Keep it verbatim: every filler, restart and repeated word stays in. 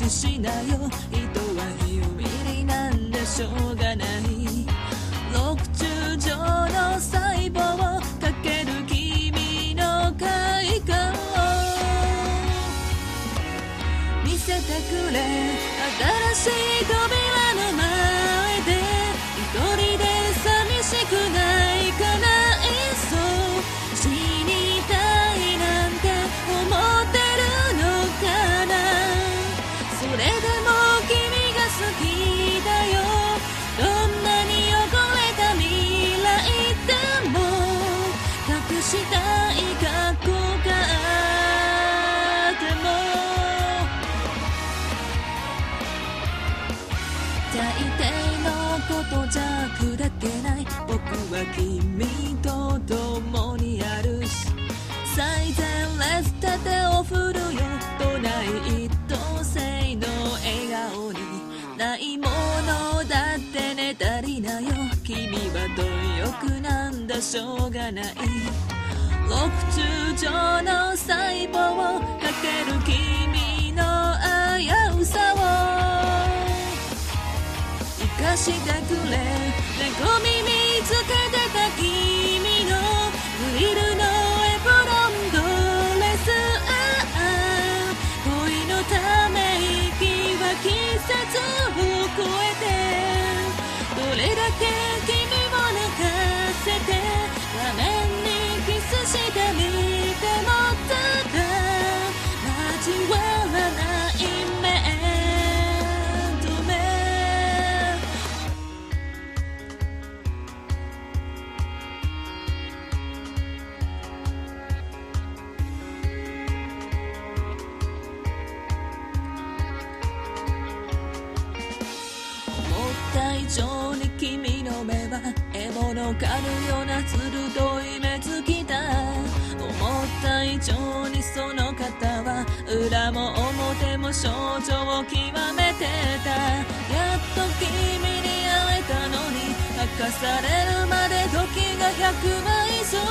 くしなよ。人は有意義なんでしょうがない。六中上の細胞かける君の快感を見せてくれ。新しい扉の前で一人で寂しくないかな。いっそ死にたいなんて思ってるのかな。それでも君が好きだよ。どんなに汚れた未来でも隠したい過去があっても大抵のことじゃ砕けない。僕は君と共にあるし、最前列で手を振るよ。都内一等星の笑顔にないものだってね足りなよ。君は貪欲なんだしょうがない。六中上の細胞かける君の危うさを生かしてくれ。猫耳つけてた君のグリルのエプロンドレス。ああ恋のため息は季節を超えて、どれだけ君を泣かせて画面にキスしてみてもただ交わらない面と目。思った以上に君の目は獲物狩るような鋭い目つきだ。思った以上にその方は裏も表も症状を極めてた。やっと君に会えたのに明かされるまで時がひゃくばい速